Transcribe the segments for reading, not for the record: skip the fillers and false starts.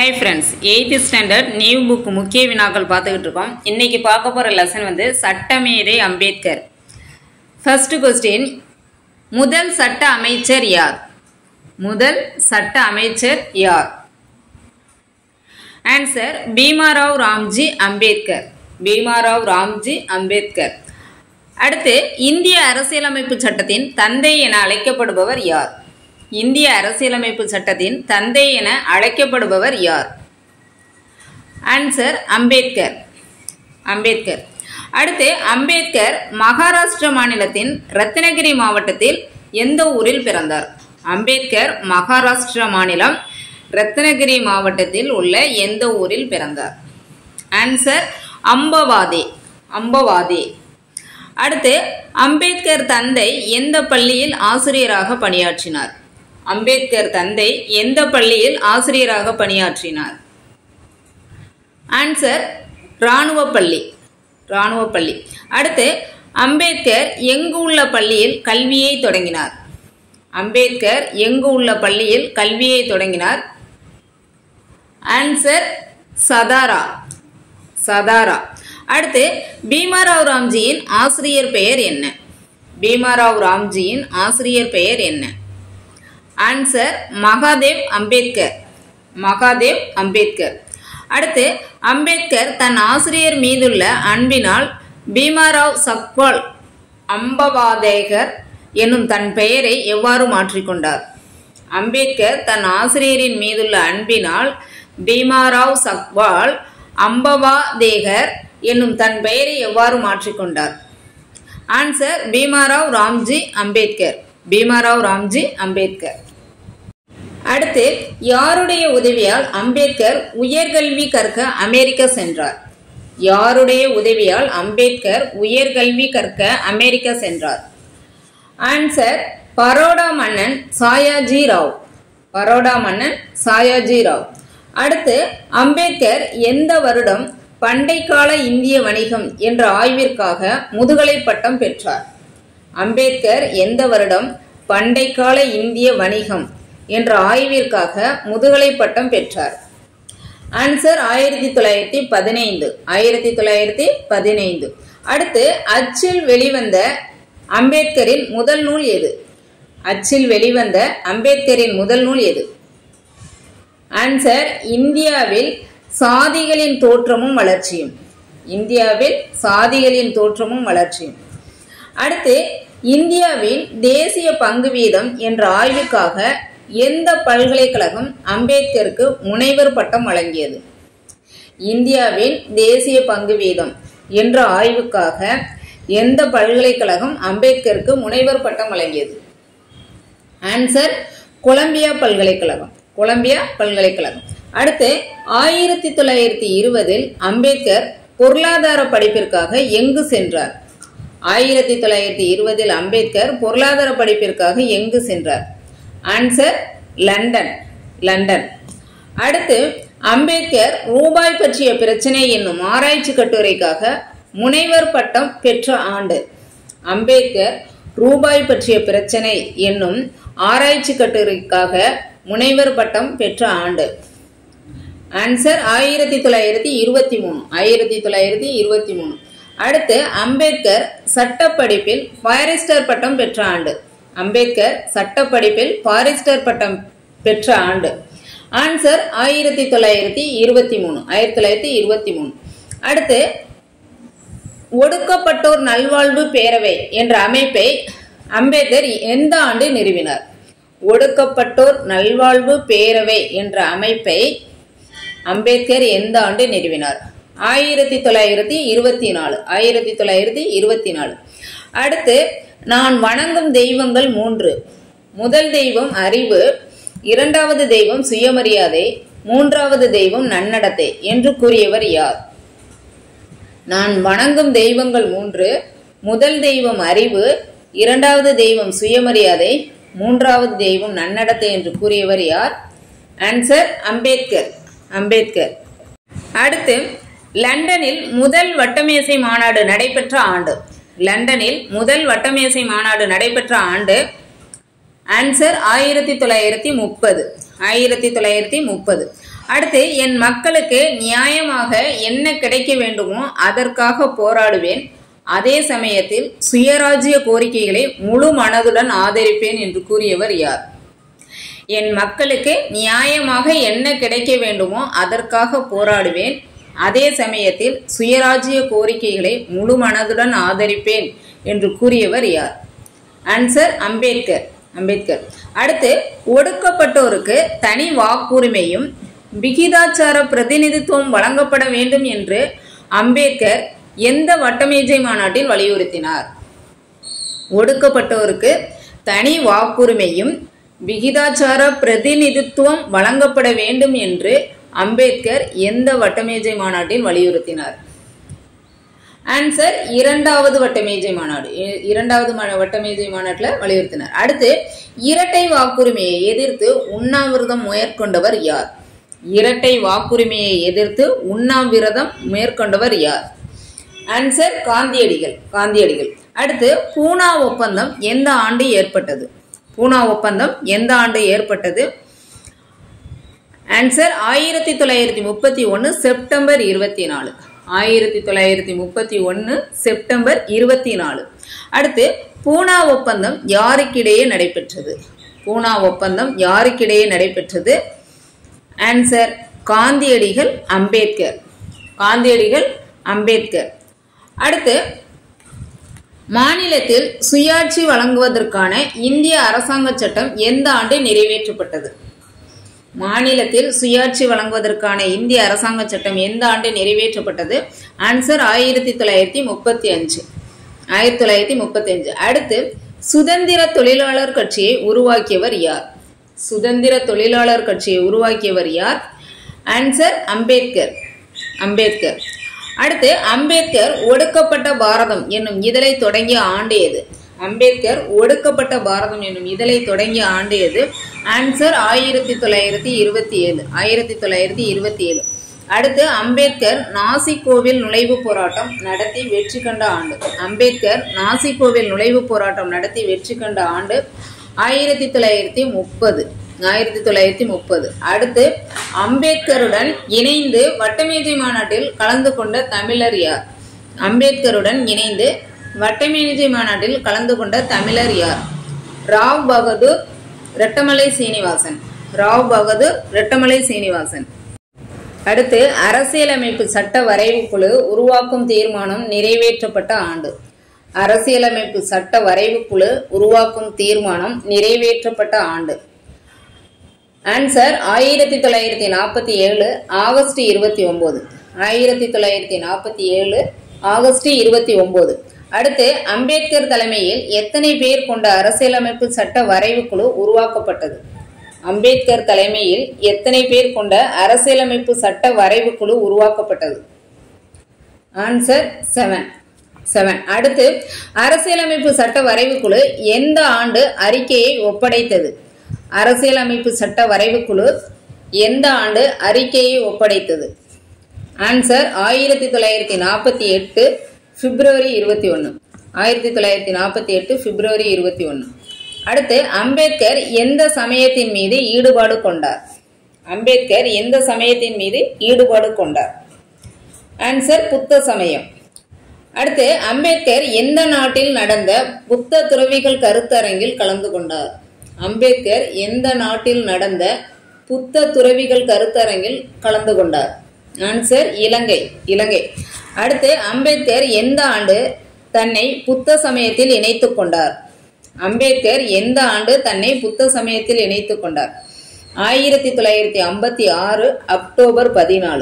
Hi friends, 8th standard new book முக்கிய வினாக்கள் பார்த்துக்கிட்டு இருக்கோம். இன்னைக்கு பார்க்க போற லெசன் வந்து சட்டமேதை அம்பேத்கர். First question, முதல் சட்ட அமைச்சர் யார்? முதல் சட்ட அமைச்சர் யார்? Answer, பீமாராவ் ராம்ஜி அம்பேத்கர். பீமாராவ் ராம்ஜி அம்பேத்கர். அடுத்து, இந்திய அரசியலமைப்பு சட்டத்தின் தந்தை என அழைக்கப்படுபவர் யார்? இந்திய அரசியலமைப்பு சட்டத்தின் தந்தை என அழைக்கப்படுபவர் யார்? ஆன்சர், அம்பேத்கர். அம்பேத்கர். அடுத்து, அம்பேத்கர் மகாராஷ்டிரா மாநிலத்தின் ரத்னகிரி மாவட்டத்தில் எந்த ஊரில் பிறந்தார்? அம்பேத்கர் மகாராஷ்டிரா மாநிலம் ரத்னகிரி மாவட்டத்தில் உள்ள எந்த ஊரில் பிறந்தார்? ஆன்சர், அம்பவாதே. அம்பவாதே. அடுத்து, அம்பேத்கர் தந்தை எந்த பள்ளியில் ஆசிரியராக பணியாற்றினார்? அம்பேத்கர் தந்தை எந்த பள்ளியில் ஆசிரியராக பணியாற்றினார்? ஆன்சர், இராணுவ பள்ளி. இராணுவ பள்ளி. அடுத்து, அம்பேத்கர் எங்கு உள்ள பள்ளியில் கல்வியை தொடங்கினார்? அம்பேத்கர் எங்கு உள்ள பள்ளியில் கல்வியை தொடங்கினார்? ஆன்சர், சதாரா. சதாரா. அடுத்து, பீமாராவ் ராம்ஜியின் ஆசிரியர் பெயர் என்ன? பீமாராவ் ராம்ஜியின் ஆசிரியர் பெயர் என்ன? ஆன்சர், மகாதேவ் அம்பேத்கர். மகாதேவ் அம்பேத்கர். அடுத்து, அம்பேத்கர் தன் ஆசிரியர் மீதுள்ள அன்பினால் பீமாராவ் சக்வால் அம்பவாதேகர் என்னும் தன் பெயரை எவ்வாறு மாற்றிக்கொண்டார்? அம்பேத்கர் தன் ஆசிரியரின் மீதுள்ள அன்பினால் பீமாராவ் சக்வால் அம்பவாதேகர் என்னும் தன் பெயரை எவ்வாறு மாற்றிக்கொண்டார்? ஆன்சர், பீமாராவ் ராம்ஜி அம்பேத்கர். பீமாராவ் ராம்ஜி அம்பேத்கர். அடுத்து, யாருடைய உதவியால் அம்பேத்கர் உயர்கல்வி கற்க அமெரிக்கா சென்றார்? யாருடைய உதவியால் அம்பேத்கர் உயர்கல்வி கற்க அமெரிக்கா சென்றார்? ஆன்சர், பரோடா மன்னன் சாயாஜி ராவ். பரோடா மன்னன் சாயாஜி ராவ். அடுத்து, அம்பேத்கர் எந்த வருடம் பண்டைக்கால இந்திய வணிகம் என்ற ஆய்விற்காக முதுகலை பட்டம் பெற்றார்? அம்பேத்கர் எந்த வருடம் பண்டைக்கால இந்திய வணிகம் என்ற ஆய்விற்காக முதுகலை பட்டம் பெற்றார்? ஆன்சர், 1915. 1915. அடுத்து, அச்சில் வெளிவந்த அம்பேத்கரின் முதல் நூல் எது? அச்சில் வெளிவந்த அம்பேத்கரின் முதல் நூல் எது? ஆன்சர், இந்தியாவில் சாதிகளின் தோற்றமும் வளர்ச்சியும். இந்தியாவில் சாதிகளின் தோற்றமும் வளர்ச்சியும். அடுத்து, இந்தியாவின் தேசிய பங்கு வீதம் என்ற ஆய்வுக்காக எந்த பல்கலைக்கழகம் அம்பேத்கருக்கு முனைவர் பட்டம் வழங்கியது? இந்தியாவின் தேசிய பங்கு வீதம் என்ற ஆய்வுக்காக எந்த பல்கலைக்கழகம் அம்பேத்கருக்கு முனைவர் பட்டம் வழங்கியது? ஆன்சர், கொலம்பியா பல்கலைக்கழகம். கொலம்பியா பல்கலைக்கழகம். அடுத்து, 1920 அம்பேத்கர் பொருளாதார படிப்பிற்காக எங்கு சென்றார்? 1920 அம்பேத்கர் பொருளாதார படிப்பிற்காக எங்கு சென்றார்? Answer, London. லண்டன். அடுத்து, அம்பேத்கர் ரூபாய் பற்றிய பிரச்சனை என்னும் ஆராய்ச்சி கட்டுரைக்காக முனைவர் பட்டம் பெற்ற ஆண்டு? அம்பேத்கர் ரூபாய் பற்றிய பிரச்சனை என்னும் ஆராய்ச்சி கட்டுரைக்காக முனைவர் பட்டம் பெற்ற ஆண்டு? ஆன்சர், 1923. 1923. அடுத்து, அம்பேத்கர் சட்ட படிப்பில் பாரிஸ்டர் பட்டம் பெற்ற ஆண்டு? அம்பேத்கர் சட்ட படிப்பில் பாரிஸ்டர் பட்டம் பெற்ற ஆண்டு? ஆன்சர், 1923. 1923. அடுத்து, ஒடுக்கப்பட்டோர் நல்வாழ்வு பேரவை என்ற அமைப்பை அம்பேத்கர் எந்த ஆண்டு நிறுவினார்? ஒடுக்கப்பட்டோர் நல்வாழ்வு பேரவை என்ற அமைப்பை அம்பேத்கர் எந்த ஆண்டு நிறுவினார்? 1924. 1924. அடுத்து, நான் வணங்கும் தெய்வங்கள் 3. முதல் தெய்வம் அறிவு, இரண்டாவது தெய்வம் சுயமரியாதை, மூன்றாவது தெய்வம் நன்னடத்தை என்று கூறியவர் யார்? நான் வணங்கும் தெய்வங்கள் 3. முதல் தெய்வம் அறிவு, இரண்டாவது தெய்வம் சுயமரியாதை, மூன்றாவது தெய்வம் நன்னடத்தை என்று கூறியவர் யார்? ஆன்சர், அம்பேத்கர். அம்பேத்கர். அடுத்து, லண்டனில் முதல் வட்டமேசை மாநாடு நடைபெற்ற ஆண்டு? லண்டனில் முதல் வட்டமேசை மாநாடு நடைபெற்ற ஆண்டு? ஆன்சர், 1930. 1930. அடுத்து, என் மக்களுக்கு நியாயமாக என்ன கிடைக்க வேண்டுமோ அதற்காக போராடுவேன், அதே சமயத்தில் சுயராஜ்ய கோரிக்கைகளை முழு மனதுடன் ஆதரிப்பேன் என்று கூறியவர் யார்? என் மக்களுக்கு நியாயமாக என்ன கிடைக்க வேண்டுமோ அதற்காக போராடுவேன், அதே சமயத்தில் சுயராஜ்ய கோரிக்கைகளை முழு மனதுடன் ஆதரிப்பேன் என்று கூறியவர் யார்? ஆன்சர் அம்பேத்கர். அம்பேத்கர். அடுத்து, ஒடுக்கப்பட்டோருக்கு தனி வாக்குரிமையும் விகிதாச்சார பிரதிநிதித்துவம் வழங்கப்பட வேண்டும் என்று அம்பேத்கர் எந்த வட்டமேஜை மாநாட்டில் வலியுறுத்தினார்? ஒடுக்கப்பட்டோருக்கு தனி வாக்குரிமையும் விகிதாச்சார பிரதிநிதித்துவம் வழங்கப்பட வேண்டும் என்று அம்பேத்கர் எந்த வட்டமேஜை மாநாட்டில் வலியுறுத்தினார்? ஆன்சர் இரண்டாவது வட்டமேஜை மாநாடு. இரண்டாவது வட்டமேஜை மாநாட்டில் வலியுறுத்தினார். அடுத்து, இரட்டை வாக்குரிமையை எதிர்த்து உண்ணாவிரதம் மேற்கொண்டவர் யார்? இரட்டை வாக்குரிமையை எதிர்த்து உண்ணாவிரதம் மேற்கொண்டவர் யார்? ஆன்சர் காந்தியடிகள். காந்தியடிகள். அடுத்து, பூனா ஒப்பந்தம் எந்த ஆண்டு ஏற்பட்டது? பூனா ஒப்பந்தம் எந்த ஆண்டு ஏற்பட்டது? Answer 1931 September 24. 1931 செப்டம்பர் 24. அடுத்து, பூனா ஒப்பந்தம் யாருக்கிடையே நடைபெற்றது? பூனா ஒப்பந்தம் யாருக்கிடையே நடைபெற்றது? ஆன்சர் காந்தியடிகள், அம்பேத்கர். காந்தியடிகள், அம்பேத்கர். அடுத்து, மாநிலத்தில் சுயாட்சி வழங்குவதற்கான இந்திய அரசாங்க சட்டம் எந்த ஆண்டு நிறைவேற்றப்பட்டது? மாநிலத்தில் சுயாட்சி வழங்குவதற்கான இந்திய அரசாங்க சட்டம் எந்த ஆண்டு நிறைவேற்றப்பட்டது? ஆன்சர் 1935. 1935. அடுத்து, சுதந்திர தொழிலாளர் கட்சியை உருவாக்கியவர் யார்? சுதந்திர தொழிலாளர் கட்சியை உருவாக்கியவர் யார்? ஆன்சர் அம்பேத்கர். அம்பேத்கர். அடுத்து, அம்பேத்கர் ஒடுக்கப்பட்ட பாரதம் என்னும் இதழை தொடங்கிய ஆண்டு எது? அம்பேத்கர் ஒடுக்கப்பட்ட பாரதம் என்னும் இதழை தொடங்கிய ஆண்டு எது? ஆன்சர் 1927. 1927. அடுத்து, அம்பேத்கர் நாசிக்கோவில் நுழைவு போராட்டம் நடத்தி வெற்றி கண்ட ஆண்டு. அம்பேத்கர் நாசிக்கோவில் நுழைவு போராட்டம் நடத்தி வெற்றி கண்ட ஆண்டு 1930. 1930. அடுத்து, அம்பேத்கருடன் இணைந்து வட்டமேஜை மாநாட்டில் கலந்து கொண்ட தமிழர் யார்? அம்பேத்கருடன் இணைந்து வட்டமேஜை மாநாட்டில் கலந்து கொண்ட தமிழர் யார்? ராவ் பகதூர், ரெட்டமலை சீனிவாசன். ராவ் பகதூர், ரெட்டமலை சீனிவாசன். அடுத்து, அரசியலமைப்பு சட்ட வரைவு குழு உருவாக்கும் தீர்மானம் நிறைவேற்றப்பட்ட ஆண்டு. அரசியலமைப்பு சட்ட வரைவு குழு உருவாக்கும் தீர்மானம் நிறைவேற்றப்பட்ட ஆண்டு. Answer 1947 August 29. 1947 ஆகஸ்ட் 29. அடுத்து, அம்பேத்கர் தலைமையில் எத்தனை பேர் கொண்ட அரசியலமைப்பு சட்ட வரைவு குழு உருவாக்கப்பட்டது? அம்பேத்கர் தலைமையில் எத்தனை பேர் கொண்ட அரசியலமைப்பு சட்ட வரைவு குழு உருவாக்கப்பட்டது? ஆன்சர் 7. அடுத்து, அரசியலமைப்பு சட்ட வரைவு குழு எந்த ஆண்டு அறிக்கையை ஒப்படைத்தது? அரசியலமைப்பு சட்ட வரைவு குழு எந்த ஆண்டு அறிக்கையை ஒப்படைத்தது? ஆன்சர் 1948 பிப்ரவரி 21. 1948 பிப்ரவரி 21. அடுத்து, அம்பேத்கர் எந்த சமயத்தின் மீது ஈடுபாடு கொண்டார்? அம்பேத்கர் எந்த சமயத்தின் மீது ஈடுபாடு கொண்டார்? ஆன்சர் புத்த சமயம். அடுத்து, அம்பேத்கர் எந்த நாட்டில் நடந்த புத்த துறவிகள் கருத்தரங்கில் கலந்து கொண்டார்? அம்பேத்கர் எந்த நாட்டில் நடந்த புத்த துறவிகள் கருத்தரங்கில் கலந்து கொண்டார்? ஆன்சர் இலங்கை. இலங்கை. அடுத்து, அம்பேத்கர் எந்த ஆண்டு தன்னை புத்த சமயத்தில் இணைத்துக் கொண்டார்? அம்பேத்கர் எந்த ஆண்டு தன்னை புத்த சமயத்தில் இணைத்துக் கொண்டார்? 1956 அக்டோபர் 14.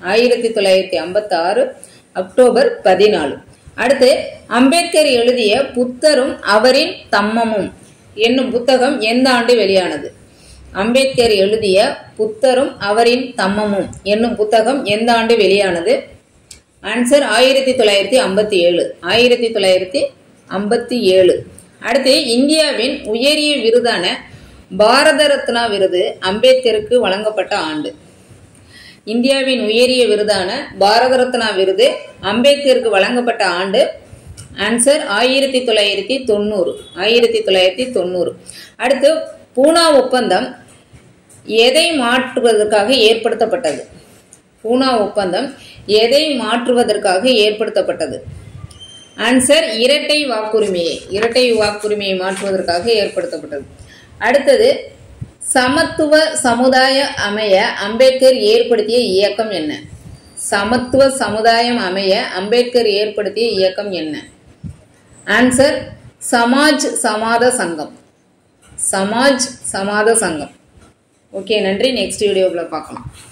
1956 அக்டோபர் 14. அடுத்து, அம்பேத்கர் எழுதிய புத்தரும் அவரின் தம்மமும் என்னும் புத்தகம் எந்த ஆண்டு வெளியானது? அம்பேத்கர் எழுதிய புத்தரும் அவரின் தம்மமும் என்னும் புத்தகம் எந்த ஆண்டு வெளியானது? ஆன்சர் 1957. 1957. அடுத்து, இந்தியாவின் உயரிய விருதான பாரத ரத்னா விருது அம்பேத்கருக்கு வழங்கப்பட்ட ஆண்டு. இந்தியாவின் உயரிய விருதான பாரத ரத்னா விருது அம்பேத்கருக்கு வழங்கப்பட்ட ஆண்டு. ஆன்சர் 1990. 1990. அடுத்து, பூனா ஒப்பந்தம் எதை மாற்றுவதற்காக ஏற்படுத்தப்பட்டது? பூனா ஒப்பந்தம் எதை மாற்றுவதற்காக ஏற்படுத்தப்பட்டது? ஆன்சர் இரட்டை வாக்குரிமையை மாற்றுவதற்காக ஏற்படுத்தப்பட்டது. அடுத்தது, சமத்துவ சமுதாயம் அமைய அம்பேத்கர் ஏற்படுத்திய இயக்கம் என்ன? சமத்துவ சமுதாயம் அமைய அம்பேத்கர் ஏற்படுத்திய இயக்கம் என்ன? ஆன்சர் சமாஜ் சமாத சங்கம். சமாஜ் சமாத சங்கம். ஓகே, நன்றி. நெக்ஸ்ட் வீடியோவில் பார்க்கலாம்.